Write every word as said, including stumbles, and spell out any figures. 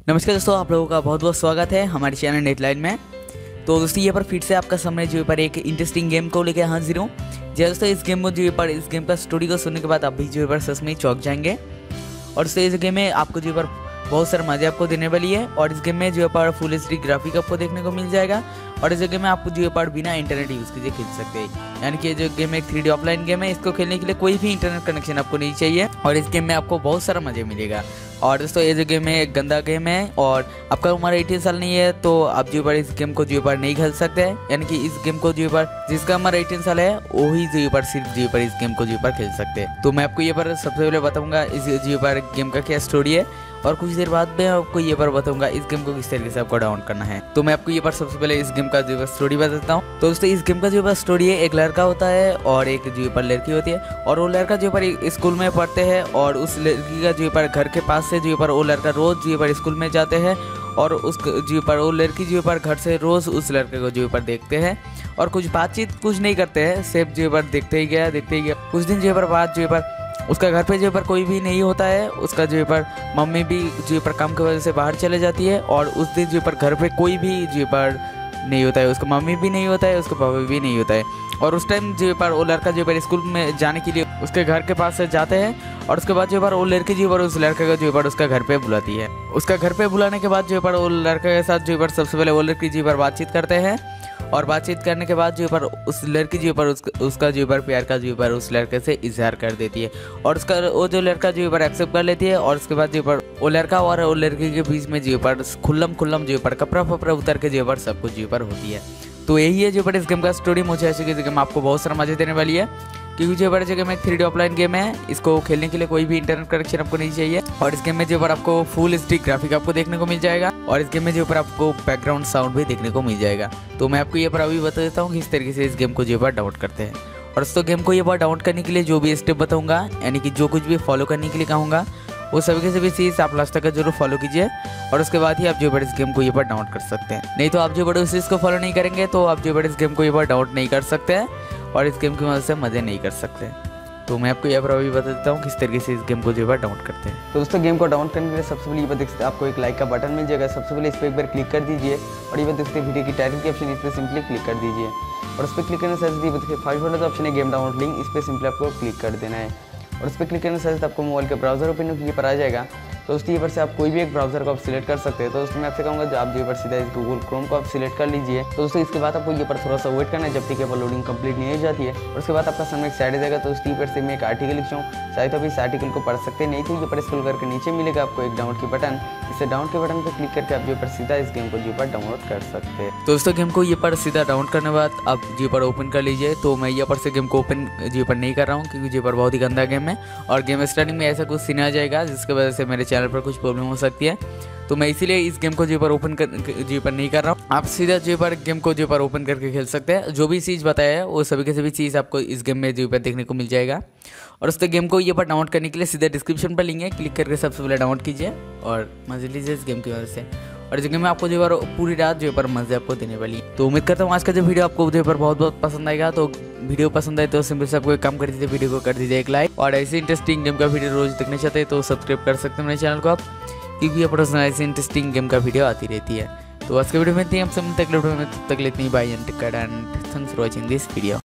नमस्कार दोस्तों, आप लोगों का बहुत बहुत स्वागत है हमारे चैनल नेटलाइन में। तो दोस्तों ये पर फिर से आपका सामने जो पर एक इंटरेस्टिंग गेम को लेकर हाजिर हूँ। जी दोस्तों, इस गेम को जो पर इस गेम का स्टोरी को सुनने के बाद आप भी जो पर सच में चौंक जाएंगे। और दोस्तों इस गेम में आपको जो पर बहुत सारे मजे आपको देने वाली है। और इस गेम में जो पर फुल एच डी ग्राफिक आपको देखने को मिल जाएगा। और इस गेम में आपको जो पर बिना इंटरनेट यूज़ कीजिए खेल सकते हैं। यानी कि जो गेम एक थ्री डी ऑफलाइन गेम है, इसको खेलने के लिए कोई भी इंटरनेट कनेक्शन आपको नहीं चाहिए। और इस गेम में आपको बहुत सारा मजे मिलेगा। और दोस्तों ये जो गेम है एक गंदा गेम है और आपका उम्र अठारह साल नहीं है तो आप जो पर इस गेम को जो पर नहीं खेल सकते हैं। यानी कि इस गेम को जो पर जिसका उम्र अठारह साल है वही जो पर सिर्फ जो पर इस गेम को जो पर खेल सकते हैं। तो मैं आपको ये पर सबसे पहले बताऊंगा इस जो पर गेम का क्या स्टोरी है, और कुछ देर बाद मैं आपको ये पर बताऊंगा इस गेम को किस तरीके से आपको डाउनलोड करना है। तो मैं आपको ये पर सबसे पहले इस गेम का जो है स्टोरी बताता हूँ। तो दोस्तों इस गेम का जो है स्टोरी है, एक लड़का होता है और एक जो पर लड़की होती है। और वो लड़का जो पर स्कूल में पढ़ते हैं और उस लड़की का जो पर घर के पास से जो पर वो लड़का रोज जो पर स्कूल में जाते हैं। और उस जो पर वो लड़की जो पर घर से रोज उस लड़के को जो पर देखते हैं और कुछ बातचीत कुछ नहीं करते हैं, सिर्फ जो पर देखते ही गया देखते ही गया। कुछ दिन जो पर बाद जो पर उसका घर पे जो पर कोई भी नहीं होता है। उसका जो पर मम्मी भी जो पर काम की वजह से बाहर चले जाती है। और उस दिन जो पर घर पे कोई भी जो पर नहीं होता है, उसका मम्मी भी नहीं होता है, उसका पापा भी नहीं होता है। और उस टाइम जो पर वो लड़का जो पर स्कूल में जाने के लिए उसके घर के पास से जाते हैं। और उसके बाद जो पर वो लड़की जो पर उस लड़के का जो पर उसका घर पे बुलाती है। उसका घर पे बुलाने के बाद जो पर वो लड़के के साथ जो पर सबसे पहले वो लड़की जो पर बातचीत करते हैं। और बातचीत करने के बाद जो पर उस लड़की जो पर उसका, उसका जो पर प्यार का जो पर उस लड़के से इजहार कर देती है। और उसका वो जो लड़का जो पर एक्सेप्ट कर लेती है। और उसके बाद जो पर वो लड़का और वो लड़की के बीच में जो पर खुल्लम खुल्लम जो पर कपड़ा फपड़ा उतर के जो पर सब कुछ जो पर होती है। तो यही है जो पर इस गेम का स्टोरी। मुझे ऐसी गेम आपको बहुत सारा मजे देने वाली है, क्योंकि जो बड़े जगह में एक थ्री डी ऑफलाइन गेम है। इसको खेलने के लिए कोई भी इंटरनेट कनेक्शन आपको नहीं चाहिए। और इस गेम में जो पर आपको फुल एच डी ग्राफिक आपको देखने को मिल जाएगा। और इस गेम में जो पर आपको बैकग्राउंड साउंड भी देखने को मिल जाएगा। तो मैं आपको ये पर अभी बता देता हूँ कि इस तरीके से इस गेम को जो पर डाउनलोड करते हैं। और दोस्तों गेम को ये बार डाउनलोड करने के लिए जो भी स्टेप बताऊंगा, यानी कि जो कुछ भी फॉलो करने के लिए कहूँगा, वो सभी के सभी चीज़ आप लास्ट तक जरूर फॉलो कीजिए। और उसके बाद ही आप जो बड़े इस गेम को ये बार डाउनलोड कर सकते हैं। नहीं तो आप जो बड़े उस चीज़ को फॉलो नहीं करेंगे तो आप जो बड़े इस गेम को ये बार डाउनलोड नहीं कर सकते हैं और इस गेम की मदद से मज़े नहीं कर सकते। तो मैं आपको यहाँ पर अभी बता देता हूँ किस तरीके से इस गेम को जो है डाउनलोड करते हैं। तो दोस्तों गेम को डाउनलोड करने के लिए सबसे पहले ये बात देखते हैं, आपको एक लाइक का बटन मिल जाएगा। सबसे पहले इस पर एक बार क्लिक कर दीजिए। और ये बात देखते हैं वीडियो की टाइटल के ऑप्शन, इस पर सिंपली क्लिक कर दीजिए। और उस पर क्लिक करने से देखिए फाइव वाला जो ऑप्शन है गेम डाउनलोड लिंक, इस पर सिंपली आपको क्लिक कर देना है। और उस पर क्लिक करने से आपको मोबाइल के ब्राउजर ओपन होकर ये पर आ जाएगा। तो उसके ये पर से आप कोई भी एक ब्राउजर को आप सिलेक्ट कर सकते हैं। तो उसमें आपसे कहूँगा जो आप जो पर सीधा इस गूगल क्रोम को आप सिलेक्ट कर लीजिए। तो दोस्तों इसके बाद आपको ये पर थोड़ा सा वेट करना है जब तक ये पर लोडिंग कंप्लीट नहीं हो जाती है। और उसके बाद आपका सामने एक साइड जाएगा। तो उसकी पर से मैं एक आर्टिकल लिखता हूँ, चाहे तो आप इस आर्टिकल को पढ़ सकते हैं, नहीं तो ये पर स्क्रॉल करके नीचे मिलेगा आपको एक डाउनलोड की बटन। इससे डाउनलोड के बटन पर क्लिक करके आप जो पर सीधा इस गेम को जो पर डाउनलोड कर सकते हैं। तो दोस्तों गेम को ये पर सीधा डाउनलोड करने के बाद आप जो पर ओपन कर लीजिए। तो मैं ये पर से गेम को ओपन जो पर नहीं कर रहा हूँ, क्योंकि जो पर बहुत ही गंदा गेम है और गेम स्टार्टिंग में ऐसा कुछ सीन आ जाएगा जिसकी वजह से मेरे चैनल पर कुछ प्रॉब्लम हो सकती है। तो मैं इसीलिए इस गेम को जो पर ओपन कर जो पर नहीं कर रहा हूँ। आप सीधा जो पर गेम को जो पर ओपन करके खेल सकते हैं। जो भी चीज़ बताया है वो सभी के सभी चीज़ आपको इस गेम में जो पर देखने को मिल जाएगा। और उस गेम को ये पर डाउनलोड करने के लिए सीधा डिस्क्रिप्शन पर लिंक है, क्लिक करके सबसे पहले डाउनलोड कीजिए और मजे लीजिए इस गेम की वजह से। और इस गेम में आपको जो पर पूरी रात जो पर मजे आपको देने वाली है। तो उम्मीद करता हूँ आज का जो वीडियो आपको जो पर बहुत बहुत पसंद आएगा। तो वीडियो पसंद आए तो सिंपल से आपको एक काम कर दीजिए, वीडियो को कर दीजिए एक लाइक। और ऐसे इंटरेस्टिंग गेम का वीडियो रोज देखना चाहते हैं तो सब्सक्राइब कर सकते हैं मेरे चैनल को आप, क्योंकि ये पर्सनल ऐसी इंटरेस्टिंग गेम का वीडियो आती रहती है। तो आज के वीडियो में इतनी, हम सब तक वीडियो में तक लेते हैं, bye and take care and thanks for watching this video.